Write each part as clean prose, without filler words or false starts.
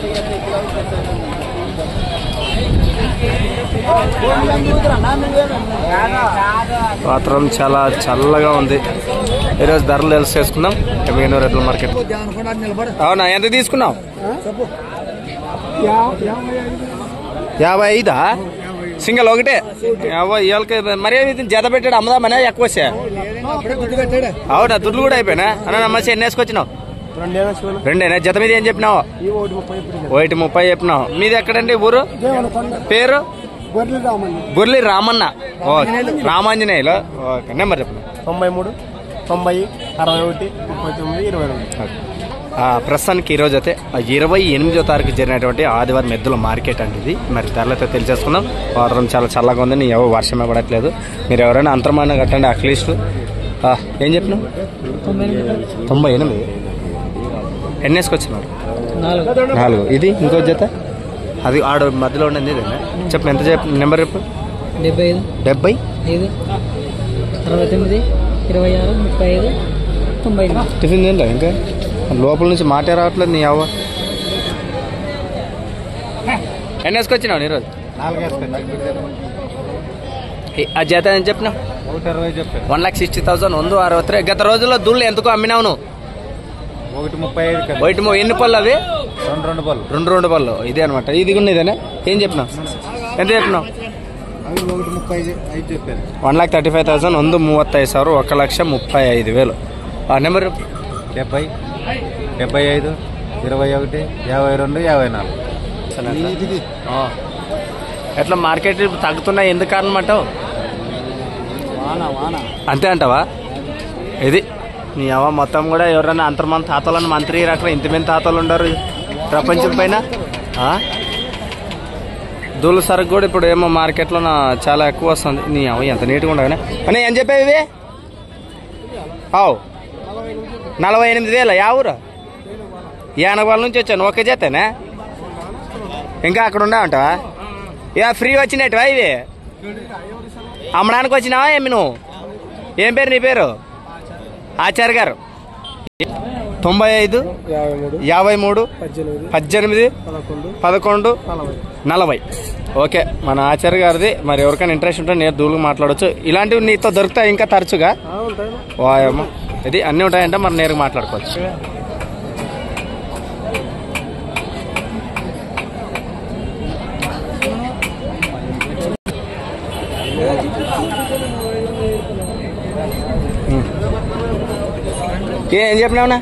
వాతావరణం చాలా చల్లగా ఉంది. ఈరోజు ధరలు తెలిసి చేసుకుందాం. ఎమ్మిగనూరు ఎడ్ల మార్కెట్. అవునా, ఎంత తీసుకున్నావు? 55 సింగల్ ఒకటే. ఇవాళకి మరీ జత పెట్టాడు అమ్మదామనే ఎక్కువ వచ్చా. అవునా, దుడ్లు కూడా అయిపోయినా అన్న. నమ్మసి ఎన్ని వేసుకొచ్చినావు? 2 జత మీద ఏం చెప్పినావు? 1:30 చెప్పినావు. మీది ఎక్కడండి ఊరు? పేరు? Burli Ramanna. Okay, Ramanjaneyulu. Okay, number చెప్పండి. 93 90 61 39 22. ప్రస్తుతానికి ఈరోజు అయితే 28వ తారీఖు జరిగినటువంటి ఆదివారం ఎద్దుల మార్కెట్ అండి ఇది. మరి ధరలు అయితే తెలిసేసుకుందాం. వాతావరణం చాలా చల్లగా ఉంది. ఎవరు వర్షమే పడట్లేదు. మీరు ఎవరైనా అంతర్మానం కట్టండి అట్లీస్ట్. ఏం చెప్పినావు? 98. ఎన్ని వేసుకొచ్చినారు? 4. ఇది ఇంకో జత, అది ఆడ మధ్యలో ఉండేది ఇదేనా? చెప్పు, ఎంత చెప్పు, నెంబర్ చెప్పు. 75 69 26 35 90. టిఫిన్ తింటా ఇంకా? లోపల నుంచి మాటే రావట్లేదు నీ అవ్వ. ఎన్ని వేసుకొచ్చినావు ఈరోజు? 4 ఆ జత అని చెప్పినావు? 1,60,000. 163. గత రోజుల్లో దుళ్ళు ఎందుకు అమ్మినావు నువ్వు? 1:35. ఎన్ని పళ్ళు అవి? 2 పళ్ళు. 2 పళ్ళు. ఇదే అనమాట. ఇది కూడా ఇదేనా? ఏం చెప్పినావు? ఎంత చెప్పినావు? 1:35 చెప్పారు. 1,35,000. 135,000. 1,35,000. ఆ నెంబర్ 70 75 21 52 54. ఎట్లా మార్కెట్ తగ్గుతున్నాయి, ఎందుకు కారణం అంటావు? అంతే అంటావా? ఇది నీ అవ్వ మొత్తం కూడా ఎవరైనా అంతర్మంది తాతలను మంత్రి రకం ఇంతమంది తాతలు ఉండరు ప్రపంచం పైన. దూల సరుకు కూడా ఇప్పుడు ఏమో మార్కెట్లో చాలా ఎక్కువ వస్తుంది. నీ అవ్వ ఎంత నీట్గా ఉండగానే అని ఏం చెప్పేవి ఇవి? 48,000. యా ఊరు? యానగవాళ్ళ నుంచి వచ్చాను. ఒక్క చేతనే ఇంకా అక్కడ ఉండవంటావా? ఇక ఫ్రీ వచ్చినట్టువా ఇవి? అమ్మడానికి వచ్చినావా ఏమి నువ్వు? ఏం పేరు నీ పేరు? ఆచార్య గారు. 95 53 18 11 40. ఓకే, మన ఆచార్య గారిది. మరి ఎవరికైనా ఇంట్రెస్ట్ ఉంటే నేను దూలుగా మాట్లాడవచ్చు. ఇలాంటివి నీతో దొరుకుతాయి ఇంకా తరచుగా? వాయమ్మ, ఇది అన్నీ ఉంటాయంటే మరి నేరుగా మాట్లాడుకోవచ్చు. ఏం చెప్పినావునా?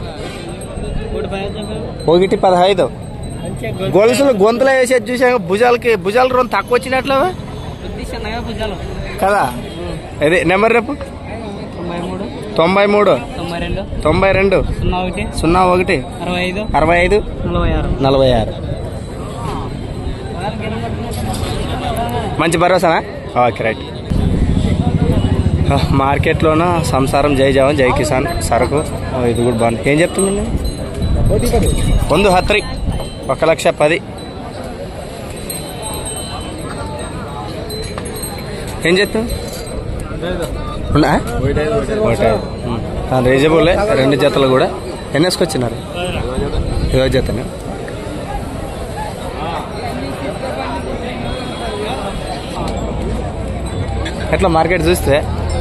1:15. గొలుసులు గొంతులో వేసేది చూసాక భుజాలు 2 తక్కువ వచ్చినట్లు కదా. అదే నెంబర్ రేపు 93 92 01 65 46. మంచి భరోసానా? Okay, right. మార్కెట్లోన సంసారం జై జవాన్ జై కిసాన్ సరుకు ఇది కూడా బాగుంది. ఏం చెప్తుందండి? 110 1,10,000. ఏం చెప్తాం? రీజనబుల్. 2 జతలు కూడా. ఎన్ని వేసుకొచ్చినారు? 20 జతనే. ఎట్లా మార్కెట్ చూస్తే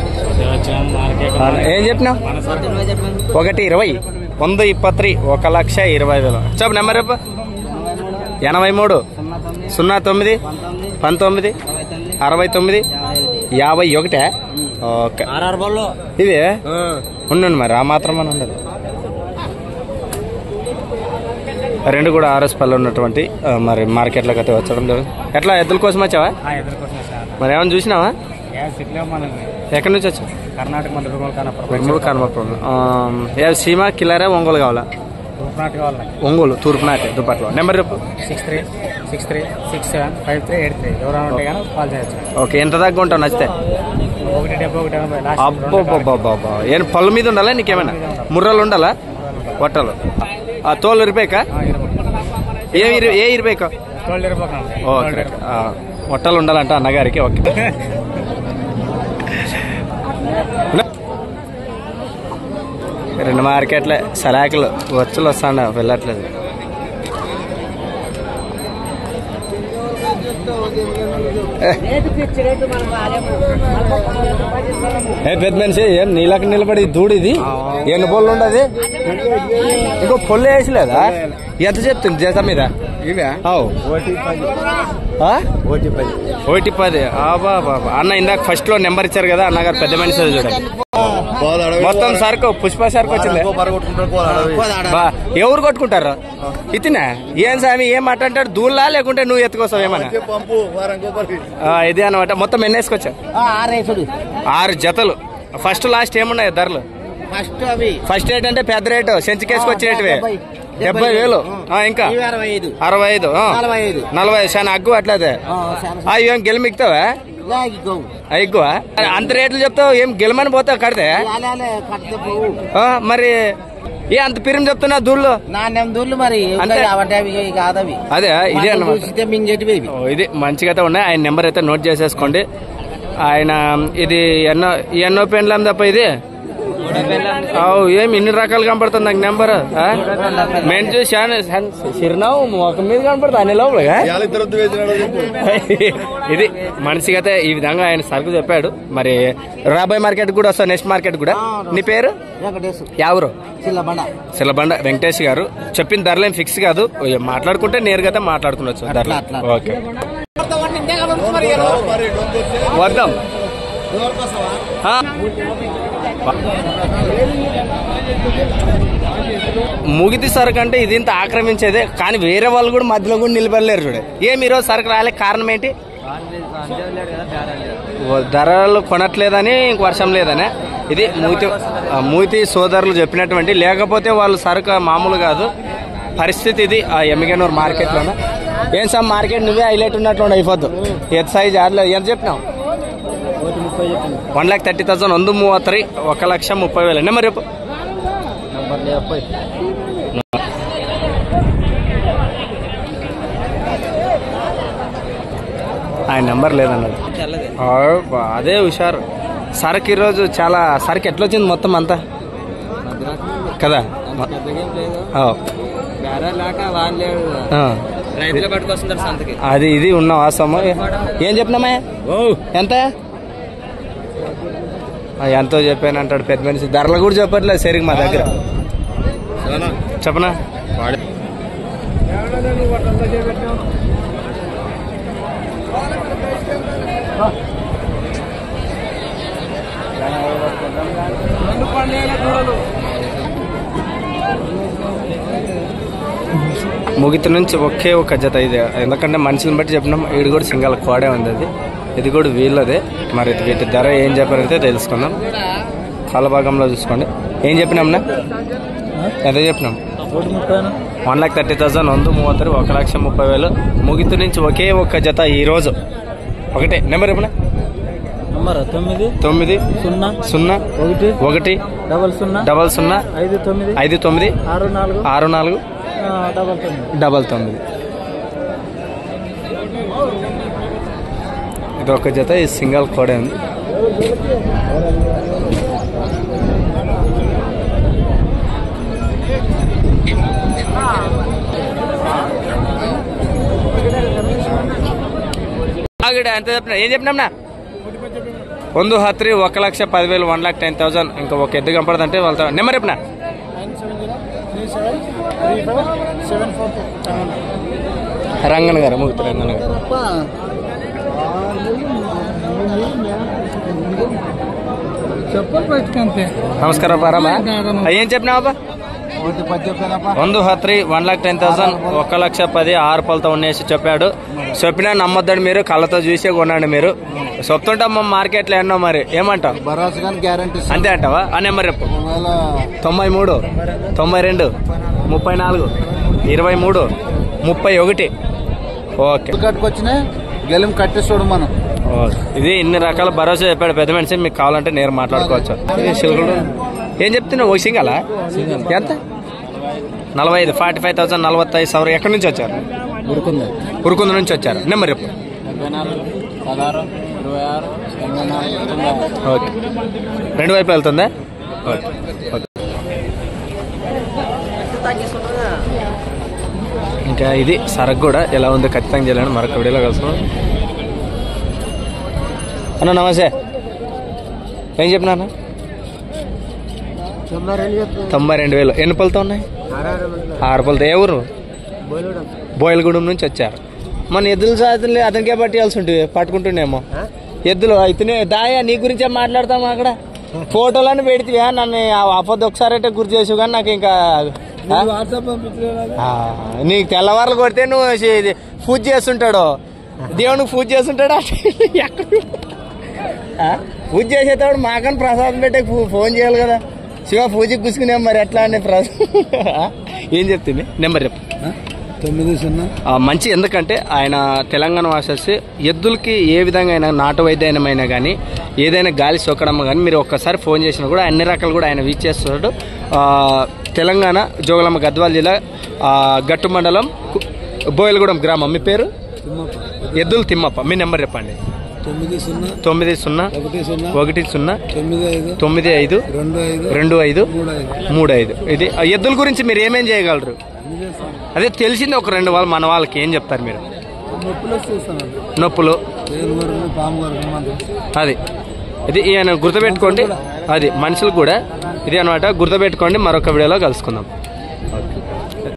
ఏం చెప్పినావు? 1:20 1:23 1,20,000. చెప్పు నెంబర్ చెప్పు. 83 09 19 69 51. ఓకే, ఇది ఉండండి మరి. ఆ మాత్రం అని ఉండదు. 2 కూడా RS పళ్ళు ఉన్నటువంటి మరి మార్కెట్లోకి అయితే వచ్చడం లేదు. ఎట్లా ఎద్దుల కోసం వచ్చావా? మరి ఏమైనా చూసినావా? ఎక్కడి నుంచి వచ్చావు? కర్ణాటక కనపడుతుంది. సీమ కిల్లరే ఒంగోలు కావాలా? ఒంగోలు తూర్పునాటి దుప్పట్లో. నెంబర్ చెప్పు. 6363675383. ఎవరైనా ఉంటే కానీ కాల్ చేయొచ్చు. ఓకే, ఎంత దాకా ఉంటావు నచ్చితే? 170 అబ్బా, ఏం పళ్ళు మీద ఉండాలా? నీకేమైనా ముర్రలు ఉండాలా? వట్టలు తోలు ఇరిపోయాక? ఏ 20? ఓకే, వట్టలు ఉండాలంట అన్నగారికి. ఓకే, రెండు మార్కెట్లే సలాకులు వచ్చులు వస్తాండ వెళ్ళట్లేదు. పెద్ద మనిషి ఏం నీళ్ళకి నిలబడి దూడిది ఎన్ని పొల్లు ఉండదు ఇంకో పొల్లు వేసలేదా ఎంత చెప్తుంది జత మీద ఒకటి 10 అన్న ఇందాక ఫస్ట్ లో నెంబర్ ఇచ్చారు కదా అన్నగారు పెద్ద మనిషి చూడండి మొత్తం సరుకు పుష్ప సరుకు వచ్చింది ఎవరు కొట్టుకుంటారు ఇతనే ఏం స్వామి ఏం మాట్లాంటాడు దూల్లా లేకుంటే నువ్వు ఎత్తుకోసావు ఏమన్నా ఇదే అనమాట మొత్తం ఎన్ని వేసుకొచ్చా 6 జతలు ఫస్ట్ లాస్ట్ ఏమున్నాయి ధరలు ఫస్ట్ రేట్ అంటే పెద్ద రేటు సెంచుకేసుకొచ్చినట్టువే 70,000 ఇంకా 65 40 చాలా అగ్గు అట్లదే ఏం గెలిమిక్తావా ఎక్కువ అంత రేట్లు చెప్తావు ఏం గెలమని పోతావు కడితే మరి ఏ అంత పిరిమి చెప్తున్నా దూళ్ళు దూళ్ళు మరి అదే ఇదే అన్నమాట ఇది మంచిగా ఉన్నాయి ఆయన నెంబర్ అయితే నోట్ చేసేసుకోండి ఆయన ఇది ఎన్నో పెండ్లం తప్ప ఇది ఏమి ఇన్ని రకాలు కనపడుతుంది నాకు నెంబర్ మంచి చిరునావు ఒక మీద కనపడుతుంది అన్ని లోపలగా ఇది మనిషికి అయితే ఈ విధంగా ఆయన సరుకు చెప్పాడు మరి రాబోయే మార్కెట్ కూడా వస్తా నెక్స్ట్ మార్కెట్ కూడా నీ పేరు ఎవరు సిల్లబండ వెంకటేష్ గారు చెప్పిన ధరలేం ఫిక్స్ కాదు మాట్లాడుకుంటే నేరుగా మాట్లాడుకునొచ్చు ధరలు ఓకే వద్దాం ముగితి సరుకు అంటే ఇది ఇంత ఆక్రమించేదే కానీ వేరే వాళ్ళు కూడా మధ్యలో కూడా నిలబడలేరు చూడే ఏమి ఈరోజు సరుకు రాలే కారణం ఏంటి ధరలు కొనట్లేదని ఇంక వర్షం లేదని ఇది మూతి సోదరులు చెప్పినటువంటి లేకపోతే వాళ్ళు సరుకు మామూలు కాదు పరిస్థితి ఇది ఆ ఎమ్మిగనూరు మార్కెట్లోనే ఏం సార్ మార్కెట్ నువ్వే హైలైట్ ఉన్నట్లు అయిపోద్దు ఎత్ సైజ్ ఆడలో ఎంత చెప్పినావు 1,30,000 1,30,000 నెంబర్ చెప్పు ఆయన నెంబర్ లేదన్నది అదే హుషారు సరుకు ఈరోజు చాలా సరుకు ఎట్లా వచ్చింది మొత్తం అంతా కదా అది ఇది ఉన్న వాస్తవమా ఏం చెప్పినామా ఎంత ఎంతో చెప్పాను అంటాడు పెద్ద మనిషి ధరలు కూడా చెప్పట్లేదు సరిగ్గా మా దగ్గర చెప్పనా ముగితి నుంచి ఒకే ఒక జత ఇది ఎందుకంటే మనుషులను బట్టి చెప్పినాం ఈడు కూడా సింగల్ కోడే ఉంది అది ఇది కూడా వీళ్ళదే మరి వీటి ధర ఏం చెప్పారైతే తెలుసుకుందాం కాల భాగంలో చూసుకోండి ఏం చెప్పినాంనా ఎంత చెప్పినాం 1,30,000 1,30,000 ముగితి నుంచి ఒకే ఒక్క జత ఈ రోజు ఒకటే నెంబర్ చెప్పిన 9 0 0 1 00 59 64 99 ఇది ఒక జత ఈ సింగల్ కోడే ఉంది ఎంత చెప్పినా ఏం చెప్పినాంనా 1 10 1,10,000 1,10,000 ఇంకా ఒక ఎద్దు కనపడదంటే వాళ్ళతో నెంబర్ చెప్పినా రంగన్ గారు ముగ్గురు రంగన్ గారు నమస్కారం పారమ్మా ఏం చెప్పినావా 1 10 1,10,000 1,10,000 6 పళ్ళతో ఉండేసి చెప్పాడు చెప్పినా నమ్మొద్దండి మీరు కళ్ళతో చూసే కొనండి మీరు చెప్తుంటాం మా మార్కెట్లో ఎన్నో మరి ఏమంటావు అంతే అంటావా ఆ నెంబర్ చెప్పు 93 92 34 23 31 ఓకే కట్టుకొచ్చిన గెలం కట్టేస్తాడు మనం ఇది ఇన్ని రకాల భరోసా చెప్పాడు పెద్ద మనిషి మీకు కావాలంటే నేను మాట్లాడుకోవచ్చు ఏం చెప్తున్నావు ఒక సింగలా ఎంత 45 45,000 45,000 ఎక్కడి నుంచి వచ్చారు ఉరుకుంద నుంచి వచ్చారు నెంబర్ చెప్పు ఓకే 2 వైపు వెళ్తుందా ఓకే ఇంకా ఇది సరకు కూడా ఎలా ఉందో ఖచ్చితంగా చేయాలని మరొక వీడియోలో కలుసుకున్నాం. అన్న నమస్తే, ఏం చెప్పినా అన్న? 92,000. ఎన్ని పళ్ళతో ఉన్నాయి? 6 పళ్ళతో. ఏ ఊరు? బోయలగూడెం నుంచి వచ్చారు. మన ఎద్దులు సాధనలే అతనికే పట్టేయాల్సి ఉంటుంది, పట్టుకుంటుండేమో ఎద్దులు అయితేనే. దాయా నీ గురించే మాట్లాడతాము. అక్కడ ఫోటోలను పెడితే నన్ను ఆపొద్దు ఒకసారి అంటే గుర్తు చేసావు, కానీ నాకు ఇంకా నీకు తెల్లవారులు కొడితే నువ్వు పూజ చేస్తుంటాడు, దేవునికి పూజ చేస్తుంటాడు. పూజ చేసేటప్పుడు మాకని ప్రసాదం పెట్టే ఫోన్ చేయాలి కదా. శివ పూజకి కూర్చుకున్నాం, మరి ఎట్లా అనే ఏం చెప్తుంది? నెంబర్ చెప్పు. 90. మంచి, ఎందుకంటే ఆయన తెలంగాణ వాసేసి ఎద్దులకి ఏ విధంగా అయినా నాటు వైద్యమైనా కానీ ఏదైనా గాలి సోకడం కానీ మీరు ఒక్కసారి ఫోన్ చేసినా కూడా అన్ని రకాలు కూడా ఆయన వీచ్ చేస్తున్నాడు. తెలంగాణ జోగులాంబ గద్వాల జిల్లా గట్టు మండలం బోయలగూడెం గ్రామం. మీ పేరు? ఎద్దులు తిమ్మప్ప. మీ నెంబర్ చెప్పండి. 90-95-25-25-35. ఇది ఎద్దుల గురించి మీరు ఏమేం చేయగలరు? అదే తెలిసింది ఒక 2 వాళ్ళు మన వాళ్ళకి ఏం చెప్తారు మీరు? నొప్పులు అది ఇది ఈయన గుర్తుపెట్టుకోండి. అది మనుషులు కూడా ఇది అనమాట, గుర్తుపెట్టుకోండి. మరొక వీడియోలో కలుసుకుందాం. ఓకే.